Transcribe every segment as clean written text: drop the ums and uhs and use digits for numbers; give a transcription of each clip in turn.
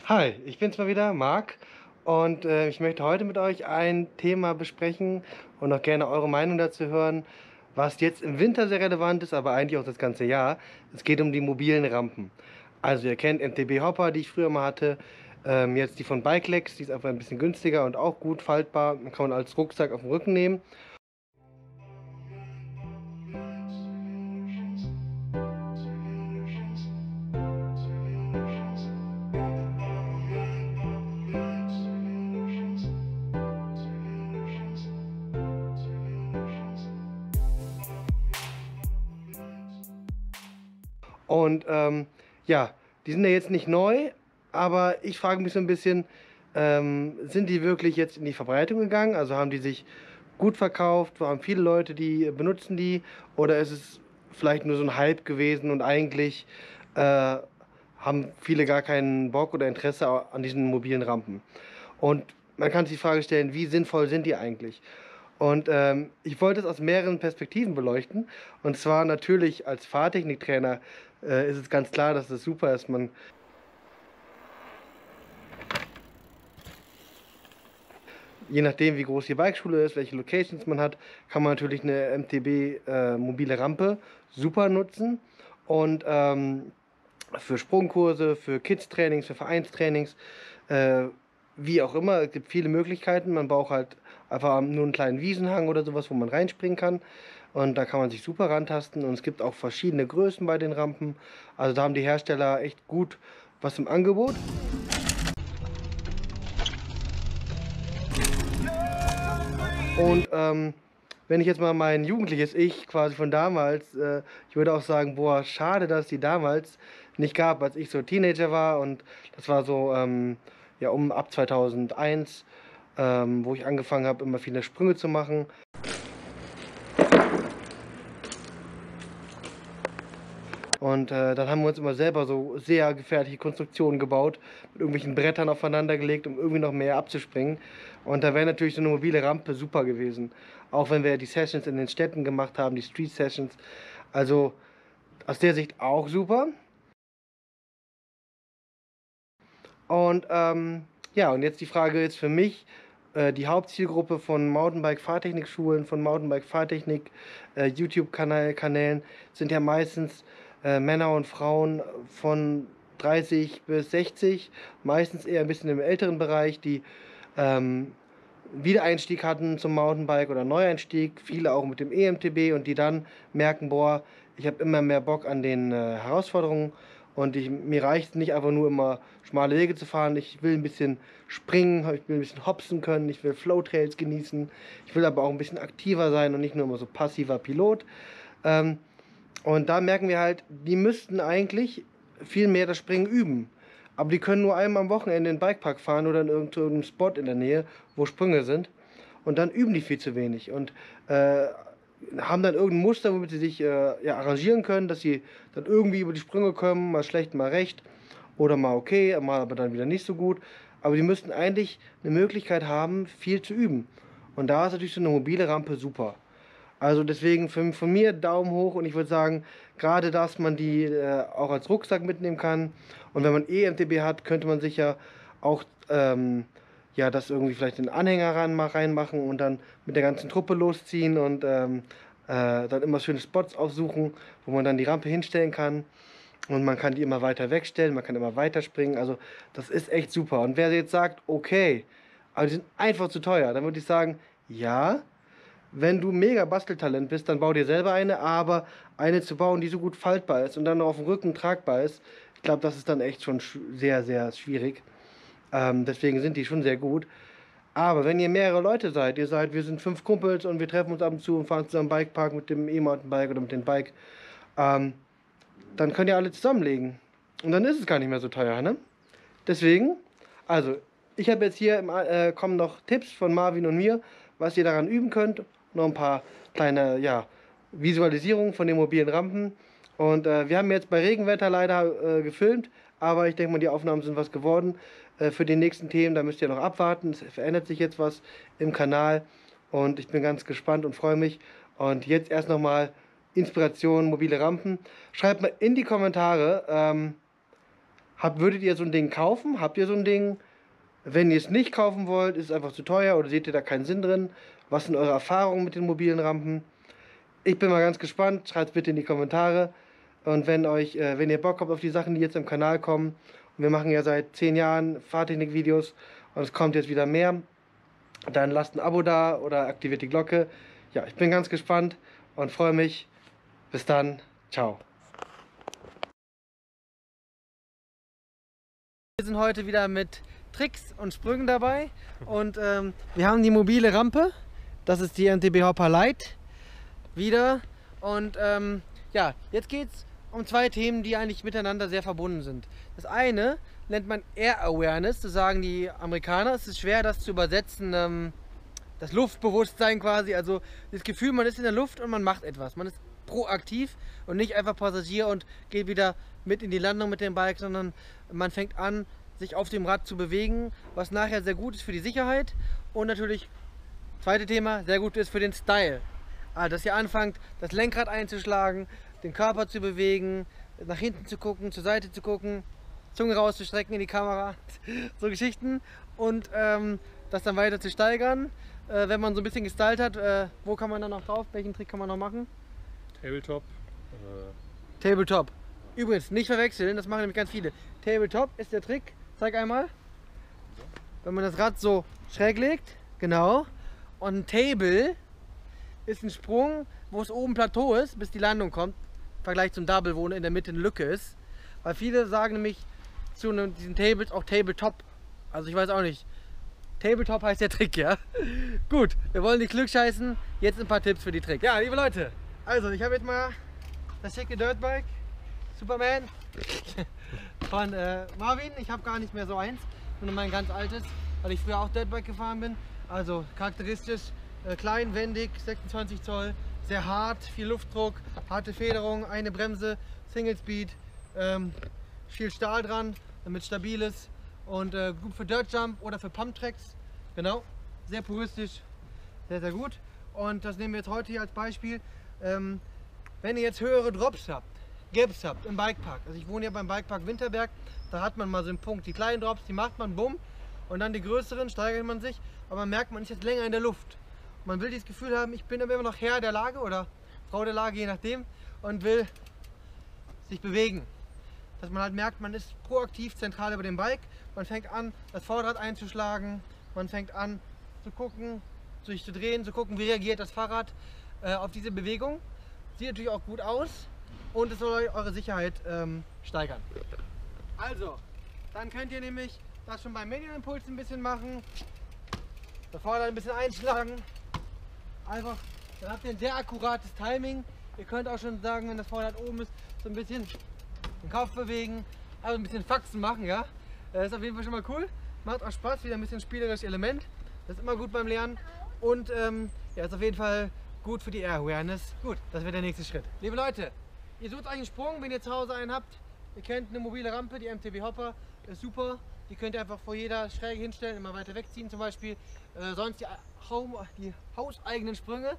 Hi, ich bin's mal wieder, Marc, und ich möchte heute mit euch ein Thema besprechen und auch gerne eure Meinung dazu hören, was jetzt im Winter sehr relevant ist, aber eigentlich auch das ganze Jahr. Es geht um die mobilen Rampen. Also ihr kennt MTB Hopper, die ich früher mal hatte, jetzt die von Bikelex, die ist einfach ein bisschen günstiger und auch gut faltbar. Man kann man als Rucksack auf den Rücken nehmen. Und ja, die sind ja jetzt nicht neu, aber ich frage mich so ein bisschen, sind die wirklich jetzt in die Verbreitung gegangen? Also haben die sich gut verkauft? Haben viele Leute, die benutzen die? Oder ist es vielleicht nur so ein Hype gewesen und eigentlich haben viele gar keinen Bock oder Interesse an diesen mobilen Rampen? Und man kann sich die Frage stellen, wie sinnvoll sind die eigentlich? Und ich wollte es aus mehreren Perspektiven beleuchten. Und zwar natürlich als Fahrtechniktrainer ist es ganz klar, dass es super ist. Man, je nachdem, wie groß die Bikeschule ist, welche Locations man hat, kann man natürlich eine MTB mobile Rampe super nutzen. Und für Sprungkurse, für Kids-Trainings, für Vereinstrainings, äh, wie auch immer. Es gibt viele Möglichkeiten. Man braucht halt einfach nur einen kleinen Wiesenhang oder sowas, wo man reinspringen kann. Und da kann man sich super rantasten. Und es gibt auch verschiedene Größen bei den Rampen. Also da haben die Hersteller echt gut was im Angebot. Und wenn ich jetzt mal mein jugendliches Ich quasi von damals, ich würde auch sagen, boah, schade, dass die damals nicht gab, als ich so Teenager war. Und das war so ja ab 2001, wo ich angefangen habe, immer viele Sprünge zu machen. Und dann haben wir uns immer selber so sehr gefährliche Konstruktionen gebaut, mit irgendwelchen Brettern aufeinander gelegt, um irgendwie noch mehr abzuspringen. Und da wäre natürlich so eine mobile Rampe super gewesen. Auch wenn wir die Sessions in den Städten gemacht haben, die Street Sessions. Also aus der Sicht auch super. Und ja, und jetzt die Frage jetzt für mich, die Hauptzielgruppe von Mountainbike-Fahrtechnikschulen, von Mountainbike-Fahrtechnik, YouTube-Kanälen sind ja meistens Männer und Frauen von 30 bis 60, meistens eher ein bisschen im älteren Bereich, die ähm, Wiedereinstieg hatten zum Mountainbike oder Neueinstieg, viele auch mit dem EMTB und die dann merken, boah, ich habe immer mehr Bock an den Herausforderungen und mir reicht nicht einfach nur immer schmale Wege zu fahren. Ich will ein bisschen springen, ich will ein bisschen hopsen können, ich will Flowtrails genießen, ich will aber auch ein bisschen aktiver sein und nicht nur immer so passiver Pilot. Ähm, und da merken wir halt, die müssten eigentlich viel mehr das Springen üben. Aber die können nur einmal am Wochenende in den Bikepark fahren oder in irgendeinem Spot in der Nähe, wo Sprünge sind. Und dann üben die viel zu wenig. Und haben dann irgendein Muster, womit sie sich ja, arrangieren können, dass sie dann irgendwie über die Sprünge kommen, mal schlecht, mal recht. Oder mal okay, mal aber dann wieder nicht so gut. Aber die müssten eigentlich eine Möglichkeit haben, viel zu üben. Und da ist natürlich so eine mobile Rampe super. Also deswegen von mir Daumen hoch und ich würde sagen, gerade dass man die auch als Rucksack mitnehmen kann. Und wenn man EMTB hat, könnte man sich ja auch ja, das irgendwie vielleicht in den Anhänger reinmachen und dann mit der ganzen Truppe losziehen und dann immer schöne Spots aufsuchen, wo man dann die Rampe hinstellen kann. Und man kann die immer weiter wegstellen, man kann immer weiter springen. Also das ist echt super. Und wer jetzt sagt, okay, aber die sind einfach zu teuer, dann würde ich sagen, ja. Wenn du mega Basteltalent bist, dann bau dir selber eine, aber eine zu bauen, die so gut faltbar ist und dann noch auf dem Rücken tragbar ist, ich glaube, das ist dann echt schon sehr, sehr schwierig. Deswegen sind die schon sehr gut. Aber wenn ihr mehrere Leute seid, wir sind 5 Kumpels und wir treffen uns ab und zu und fahren zusammen Bikepark mit dem E-Mountainbike oder mit dem Bike, ähm, dann könnt ihr alle zusammenlegen. Und dann ist es gar nicht mehr so teuer, ne? Deswegen, also, ich habe jetzt hier kommen noch Tipps von Marvin und mir, was ihr daran üben könnt. Noch ein paar kleine, ja, Visualisierungen von den mobilen Rampen. Und wir haben jetzt bei Regenwetter leider gefilmt, aber ich denke mal, die Aufnahmen sind was geworden. Für die nächsten Themen, da müsst ihr noch abwarten. Es verändert sich jetzt was im Kanal und ich bin ganz gespannt und freue mich. Und jetzt erst nochmal Inspiration, mobile Rampen. Schreibt mal in die Kommentare, Würdet ihr so ein Ding kaufen? Habt ihr so ein Ding? Wenn ihr es nicht kaufen wollt, ist es einfach zu teuer oder seht ihr da keinen Sinn drin? Was sind eure Erfahrungen mit den mobilen Rampen? Ich bin mal ganz gespannt. Schreibt es bitte in die Kommentare. Und wenn ihr Bock habt auf die Sachen, die jetzt im Kanal kommen, und wir machen ja seit 10 Jahren Fahrtechnik-Videos und es kommt jetzt wieder mehr, dann lasst ein Abo da oder aktiviert die Glocke. Ja, ich bin ganz gespannt und freue mich. Bis dann. Ciao. Wir sind heute wieder mit Tricks und Sprüngen dabei und wir haben die mobile Rampe. Das ist die MTB Hopper Lite wieder und ja, jetzt geht es um zwei Themen, die eigentlich miteinander sehr verbunden sind. Das eine nennt man Air Awareness, das sagen die Amerikaner. Es ist schwer, das zu übersetzen, das Luftbewusstsein quasi, also das Gefühl, man ist in der Luft und man macht etwas. Man ist proaktiv und nicht einfach Passagier und geht wieder mit in die Landung mit dem Bike, sondern man fängt an, sich auf dem Rad zu bewegen, was nachher sehr gut ist für die Sicherheit und natürlich, zweite Thema, sehr gut ist für den Style. Also, dass ihr anfangt, das Lenkrad einzuschlagen, den Körper zu bewegen, nach hinten zu gucken, zur Seite zu gucken, Zunge rauszustrecken in die Kamera, so Geschichten und das dann weiter zu steigern. Wenn man so ein bisschen gestylt hat, wo kann man dann noch drauf? Welchen Trick kann man noch machen? Tabletop. Tabletop. Übrigens, nicht verwechseln, das machen nämlich ganz viele. Tabletop ist der Trick, zeig einmal. Wenn man das Rad so schräg legt, genau. Und ein Table ist ein Sprung, wo es oben Plateau ist, bis die Landung kommt. Im Vergleich zum Double, wo in der Mitte eine Lücke ist. Weil viele sagen nämlich zu diesen Tables auch Tabletop. Also ich weiß auch nicht. Tabletop heißt der Trick, ja? Gut, wir wollen nicht klugscheißen. Jetzt ein paar Tipps für die Tricks. Ja, liebe Leute, also ich habe jetzt mal das schicke Dirtbike Superman von Marvin. Ich habe gar nicht mehr so eins, sondern mein ganz altes, weil ich früher auch Dirtbike gefahren bin. Also charakteristisch, klein, wendig, 26 Zoll, sehr hart, viel Luftdruck, harte Federung, eine Bremse, Single Speed, viel Stahl dran, damit es stabil ist und gut für Dirt Jump oder für Pump Tracks. Genau, sehr puristisch, sehr, sehr gut. Und das nehmen wir jetzt heute hier als Beispiel. Wenn ihr jetzt höhere Drops habt, Gaps habt im Bikepark, also ich wohne ja beim Bikepark Winterberg, da hat man mal so einen Punkt, die kleinen Drops, die macht man, bumm, und dann die größeren steigert man sich, aber man merkt, man ist jetzt länger in der Luft. Man will dieses Gefühl haben, ich bin aber immer noch Herr der Lage oder Frau der Lage, je nachdem, und will sich bewegen. Dass man halt merkt, man ist proaktiv zentral über dem Bike, man fängt an, das Vorderrad einzuschlagen, man fängt an zu gucken, sich zu drehen, zu gucken, wie reagiert das Fahrrad auf diese Bewegung. Sieht natürlich auch gut aus und es soll eure Sicherheit steigern. Also, dann könnt ihr nämlich das schon beim Medienimpuls ein bisschen machen, das Vorderrad ein bisschen einschlagen, einfach, dann habt ihr ein sehr akkurates Timing. Ihr könnt auch schon sagen, wenn das Vorderrad oben ist, so ein bisschen den Kopf bewegen, also ein bisschen Faxen machen, ja. Das ist auf jeden Fall schon mal cool, macht auch Spaß, wieder ein bisschen spielerisches Element, das ist immer gut beim Lernen und ja, ist auf jeden Fall gut für die Air Awareness. Gut, das wird der nächste Schritt. Liebe Leute, ihr sucht euch einen Sprung, wenn ihr zu Hause einen habt. Ihr kennt eine mobile Rampe, die MTB Hopper, ist super. Die könnt ihr einfach vor jeder Schräge hinstellen, immer weiter wegziehen zum Beispiel. Sonst die hauseigenen Sprünge.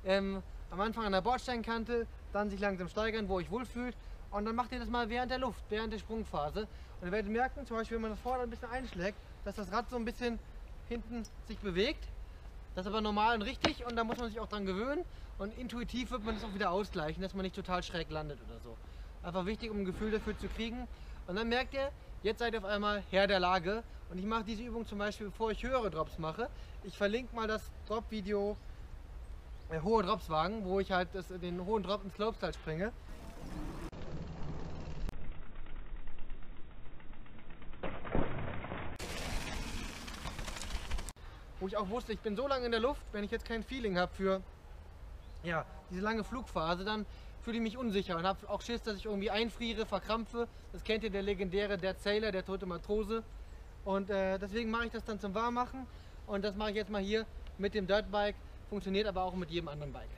Am Anfang an der Bordsteinkante, dann sich langsam steigern, wo ihr euch wohlfühlt. Und dann macht ihr das mal während der Luft, während der Sprungphase. Und ihr werdet merken, zum Beispiel, wenn man das Vorderrad ein bisschen einschlägt, dass das Rad so ein bisschen hinten sich bewegt. Das ist aber normal und richtig und da muss man sich auch dran gewöhnen und intuitiv wird man das auch wieder ausgleichen, dass man nicht total schräg landet oder so. Einfach wichtig, um ein Gefühl dafür zu kriegen. Und dann merkt ihr, jetzt seid ihr auf einmal Herr der Lage und ich mache diese Übung zum Beispiel, bevor ich höhere Drops mache. Ich verlinke mal das Drop-Video hohe Drops wagen, wo ich halt den hohen Drop ins Slopestyle springe. Wo ich auch wusste, ich bin so lange in der Luft, wenn ich jetzt kein Feeling habe für ja, diese lange Flugphase, dann fühle ich mich unsicher und habe auch Schiss, dass ich irgendwie einfriere, verkrampfe. Das kennt ihr, der legendäre Dead Sailor, der tote Matrose. Und deswegen mache ich das dann zum Warmmachen und das mache ich jetzt mal hier mit dem Dirtbike. Funktioniert aber auch mit jedem anderen Bike.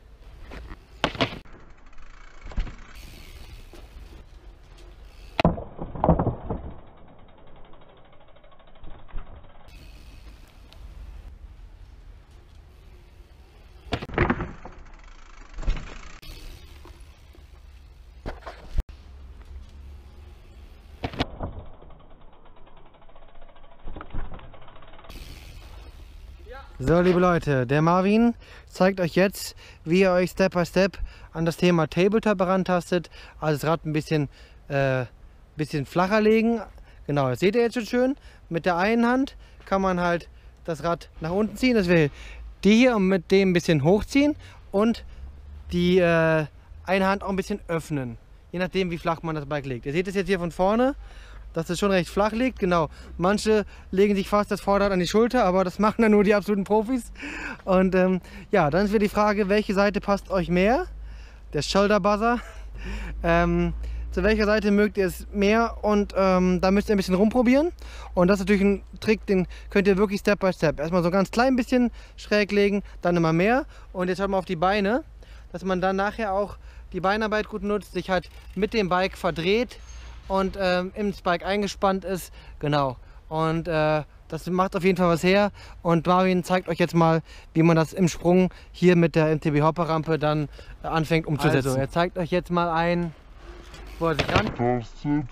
So, liebe Leute, der Marvin zeigt euch jetzt, wie ihr euch Step by Step an das Thema Tabletop herantastet. Also das Rad ein bisschen flacher legen. Genau, das seht ihr jetzt schon schön. Mit der einen Hand kann man halt das Rad nach unten ziehen. Das wäre die hier und mit dem ein bisschen hochziehen und die eine Hand auch ein bisschen öffnen. Je nachdem, wie flach man das Bike legt. Ihr seht es jetzt hier von vorne, dass es schon recht flach liegt. Genau, manche legen sich fast das Vorderrad an die Schulter, aber das machen dann nur die absoluten Profis. Und ja, dann ist wieder die Frage, welche Seite passt euch mehr? Der Shoulder Buzzer. Zu welcher Seite mögt ihr es mehr? Und da müsst ihr ein bisschen rumprobieren. Und das ist natürlich ein Trick, den könnt ihr wirklich Step by Step. Erstmal so ein ganz klein bisschen schräg legen, dann immer mehr. Und jetzt schaut mal auf die Beine, dass man dann nachher auch die Beinarbeit gut nutzt, sich halt mit dem Bike verdreht und ins Bike eingespannt ist. Genau. Und das macht auf jeden Fall was her. Und Marvin zeigt euch jetzt mal, wie man das im Sprung hier mit der MTB Hopper Rampe dann anfängt umzusetzen. Also, er zeigt euch jetzt mal ein, wo er sich rantastet.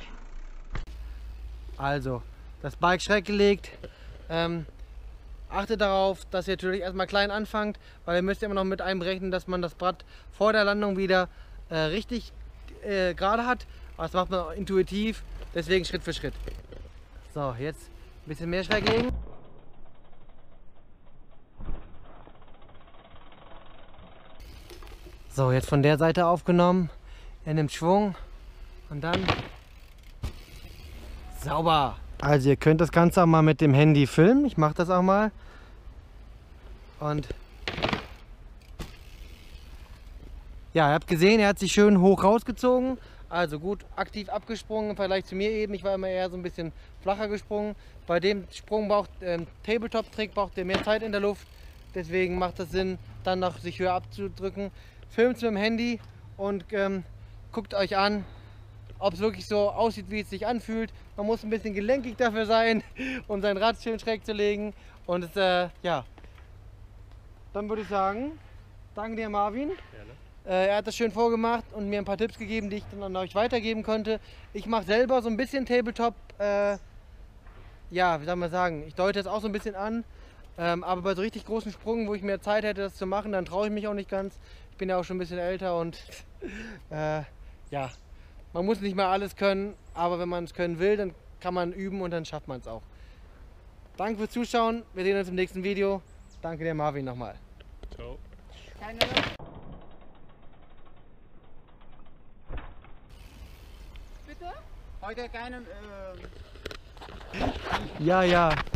Also, das Bike schräg gelegt. Achtet darauf, dass ihr natürlich erstmal klein anfangt, weil ihr müsst immer noch mit einberechnen, dass man das Brett vor der Landung wieder richtig gerade hat. Aber das macht man auch intuitiv, deswegen Schritt für Schritt. So, jetzt ein bisschen mehr schräg legen. So, jetzt von der Seite aufgenommen. Er nimmt Schwung und dann sauber. Also ihr könnt das Ganze auch mal mit dem Handy filmen. Ich mache das auch mal. Und ja, ihr habt gesehen, er hat sich schön hoch rausgezogen. Also gut aktiv abgesprungen im Vergleich zu mir eben. Ich war immer eher so ein bisschen flacher gesprungen. Bei dem Sprung Tabletop-Trick braucht ihr mehr Zeit in der Luft. Deswegen macht es Sinn, dann noch sich höher abzudrücken. Filmt es mit dem Handy und guckt euch an, ob es wirklich so aussieht, wie es sich anfühlt. Man muss ein bisschen gelenkig dafür sein, um sein Rad schön schräg zu legen. Und ja, dann würde ich sagen, danke dir Marvin. Gerne. Er hat das schön vorgemacht und mir ein paar Tipps gegeben, die ich dann an euch weitergeben konnte. Ich mache selber so ein bisschen Tabletop, ja, wie soll man sagen, ich deute es auch so ein bisschen an. Aber bei so richtig großen Sprüngen, wo ich mehr Zeit hätte, das zu machen, dann traue ich mich auch nicht ganz. Ich bin ja auch schon ein bisschen älter und ja, man muss nicht mal alles können, aber wenn man es können will, dann kann man üben und dann schafft man es auch. Danke fürs Zuschauen, wir sehen uns im nächsten Video. Danke dir Marvin nochmal. Ciao. Bitte? Heute keinen... Ja, ja.